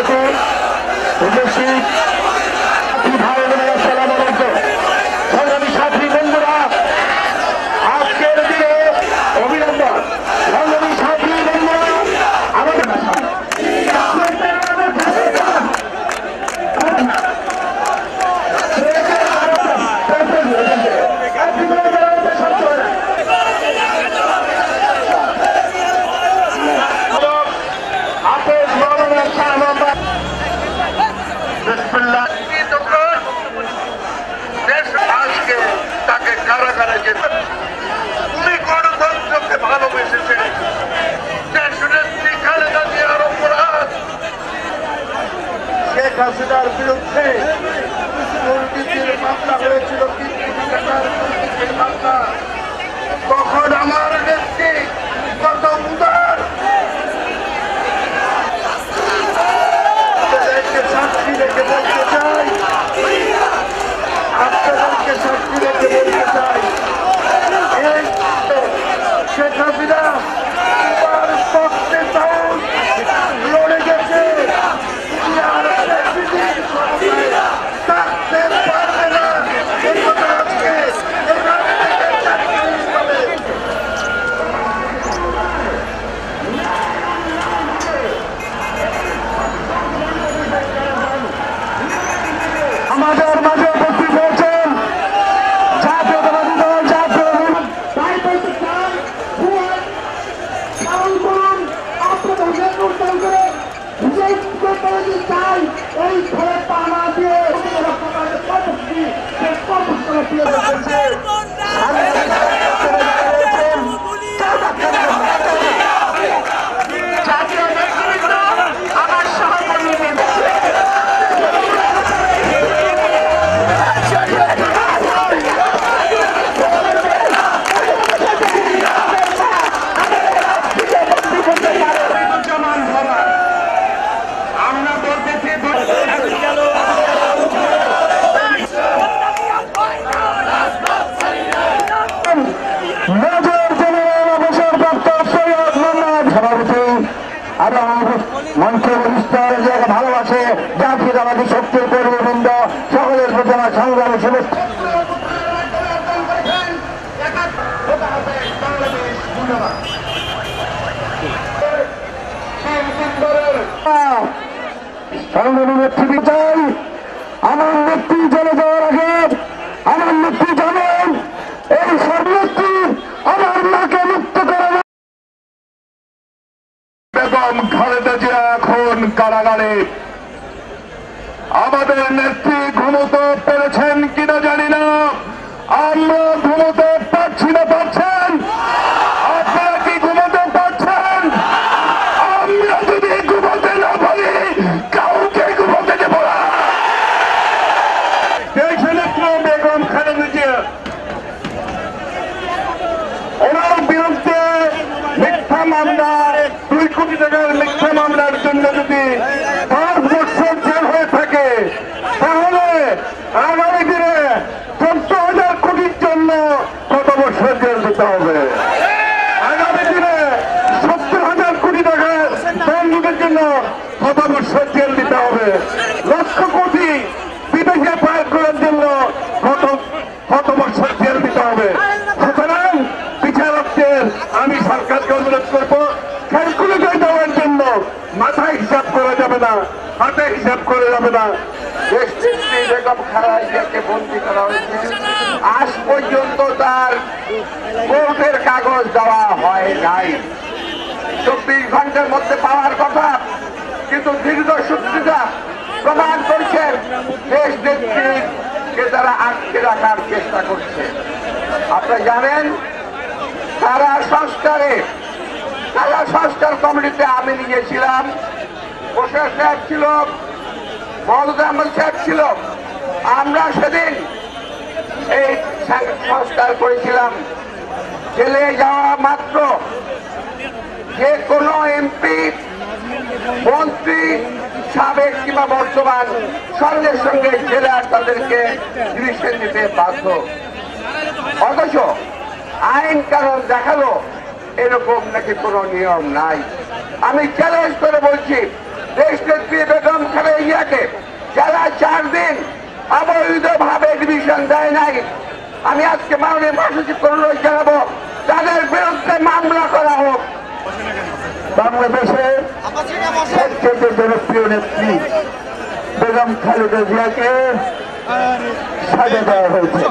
হাসিনার বিরুদ্ধে দুর্নীতির মামলা হয়েছিল, মামলা তখন আমার নেত্রী কত উদার সাক্ষী রেখে বলতে চাই, আপনাদেরকে সাক্ষী রেখে বলতে চাই, এই শেখ হাসিনা পক্ষে লড়ে গেছে, আমাদের মাঝে উপস্থিত হয়েছেন জাতীয়তাবাদী দল এই ঘরে পানা দিয়ে আমার সহকর্মী মঞ্চের বিস্তার জায়গা ভালোবাসে জাতীয়তাবাদী শক্তির কর্মীবৃন্দ সকলের প্রতি আমার সংগ্রামী শুভেচ্ছা। সংগ্রামী নেতৃত্ব চাই, আমার নেত্রী চলে যাওয়ার আগে আমার নেত্রী জানেন এই সব নেত্রী আমার মাকে মুক্ত করে বেগম খালেদা জিয়া এখন কারাগারে। আমাদের নেত্রী ঘুমোতে পেরেছেন কিনা জানি না, আমরা ঘুমোতে পারছি না, পারছেন? আপনারা কি ঘুমোতে পারছেন? আমরা যদি ঘুমোতে না পারি কাউকে ঘুমোতে দেব না। দেশের নেত্রী বেগম খালেদা জিয়া ওনার বিরুদ্ধে মিথ্যা মামলা 2 কোটি টাকার মিথ্যা মামলার জন্য যদি 5 বছর জেল হয়ে থাকে, তাহলে আগামী দিনে 14,000 কোটির জন্য কত বছর জেল দিতে হবে? আগামী দিনে 70,000 কোটি টাকার বন্দুকের জন্য কত বছর জেল দিতে হবে? লক্ষ কোটি বিদেশে পার করার জন্য কত বছর জেল দিতে হবে? সুতরাং বিচারকদের আমি সরকারকে অনুরোধ করবো ক্যালকুলেটর দেওয়ার জন্য মাথায় হিসাব করা যাবে না, হাতে হিসাব করা যাবে না। বেগম খালেদা জিয়াকে বন্দী করা হয়েছে, আজ পর্যন্ত তার কোর্টের কাগজ দেওয়া হয় নাই। 24 ঘন্টার মধ্যে পাওয়ার কথা, কিন্তু দীর্ঘ সূত্রতা প্রমাণ করছেন দেশ নেত্রীকে তারা আটকে রাখার চেষ্টা করছে। আপনারা জানেন কারা সংস্কার কমিটিতে আমি নিয়েছিলাম, বশির সাহেব ছিল, মওদুদ আহমদ সাহেব ছিল। আমরা সেদিন এই সংস্কার করেছিলাম, জেলে যাওয়া মাত্র যে কোনো এমপি, মন্ত্রী, সাবেক কিংবা বর্তমান সঙ্গে সঙ্গে জেলে তাদেরকে ডিভিশন দিতে বাধ্য। অথচ আইন কানুন দেখালো এরকম নাকি কোনো নিয়ম নাই। আমি চ্যালেঞ্জ করে বলছি, দেশ নেত্রী বেগম জিয়াকে যারা 4 দিন অবৈধভাবে ডিভিশন দেয় নাই, আমি আজকে মাননীয় মহাসচিবকে অনুরোধ জানাবো তাদের বিরুদ্ধে মামলা করা হোক। বাংলাদেশের সবচেয়ে জনপ্রিয় নেত্রী বেগম খালেদা জিয়াকে সাজা দেওয়া হয়েছে।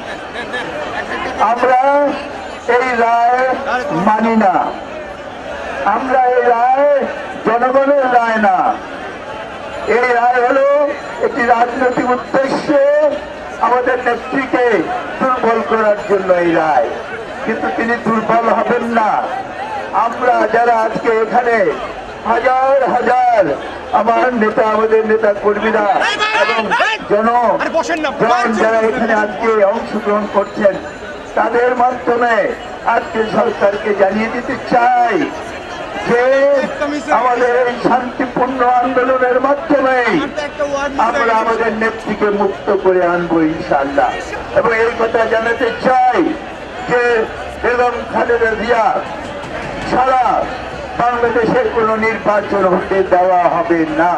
আমরা এই রায় মানি না, আমরা এই রায় জনগণের রায় না। এই রায় হলো একটি রাজনৈতিক উদ্দেশ্য, আমাদের নেত্রীকে দুর্বল করার জন্য এই রায়। কিন্তু তিনি দুর্বল হবেন না। আমরা যারা আজকে এখানে হাজার হাজার আমার নেতা, আমাদের নেতা কর্মীরা এবং জন যারা এখানে আজকে অংশগ্রহণ করছেন, তাদের মাধ্যমে আজকে সরকারকে জানিয়ে দিতে চাই যে আমাদের এই শান্তিপূর্ণ আন্দোলনের মাধ্যমে আমরা আমাদের নেত্রীকে মুক্ত করে আনবো ইনশাআল্লাহ। এবং এই কথা জানাতে চাই যে বেগম খালেদা জিয়া ছাড়া বাংলাদেশের কোন নির্বাচন হতে দেওয়া হবে না।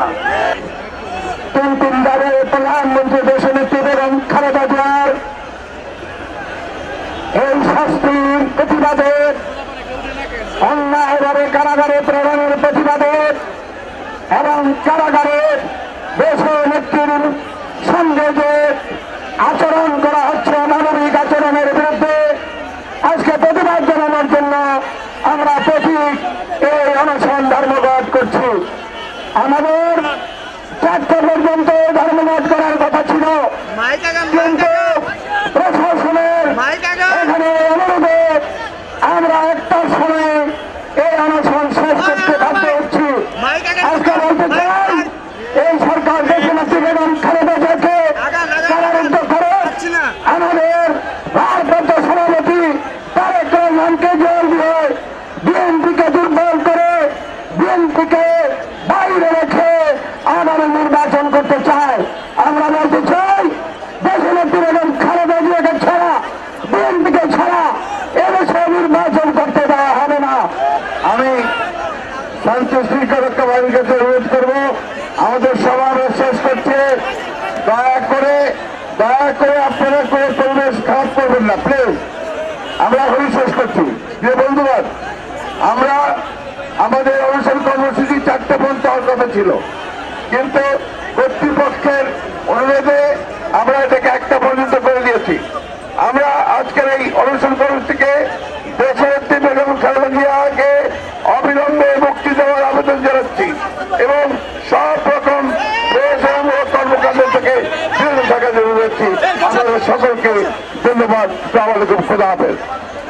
3 বারে প্রধানমন্ত্রী দেশনেত্রী বেগম খালেদা জিয়ার এই শাস্তির প্রতিবাদে, অন্যায়ভাবে কারাগারে প্রেরণের প্রতিবাদে এবং কারাগারে দেশনেত্রীর সঙ্গে যে আচরণ করা হচ্ছে, মানবিক আচরণের বিরুদ্ধে আজকে প্রতিবাদ জানানোর জন্য আমরা প্রতীক এই অনশন ধর্মঘট করছি। আমাদের 4টা পর্যন্ত ধর্মঘট করার কথা ছিল, কিন্তু প্রশাসনের এখানে অনুরোধে আমরা 1টার সময় এই অনশন শেষ করতে বাধ্য হচ্ছি। আজকে বলতে চাই, এই সরকার দেশনেত্রী বেগম খালেদা জিয়াকে কারারুদ্ধ করে আমাদের ভারপ্রাপ্ত সভাপতি তারেক রহমানকে জেল দিয়ে বিএনপিকে দুর্বল করে বিএনপিকে বাইরে রেখে আগামী নির্বাচন করতে চায়। আমরা বলতে চাই, দেশনেত্রী বেগম খালেদা জিয়াকে ছাড়া, বিএনপিকে ছাড়া এদেশে নির্বাচন করতে দেওয়া হবে না। আমি শান্তি শৃঙ্খলা বাহিনীর কাছে অনুরোধ করবো, আমাদের সমাবেশ শেষ করছে, দয়া করে আপনারা কোনো পরিবেশ খারাপ করবেন না প্লিজ। আমরা এখনই শেষ করছি। প্রিয় বন্ধুগণ, আমরা আমাদের অনুষ্ঠান কর্মসূচি 4টে পর্যন্ত হওয়ার কথা ছিল, কিন্তু কর্তৃপক্ষের অনুরোধে আমরা এটাকে 1টা পর্যন্ত করে দিয়েছি। আমরা আজকের এই অনুষ্ঠান কর্মসূচিকে দেশনেত্রী বেগম খালেদা জিয়াকে অবিলম্বে মুক্তি দেওয়ার আবেদন জানাচ্ছি এবং সব রকম কর্মকাণ্ড থেকে বিরত থাকার জন্য যাচ্ছি। আপনাদের সকলকে ধন্যবাদ। আসসালামু আলাইকুম, খোদা হাফেজ।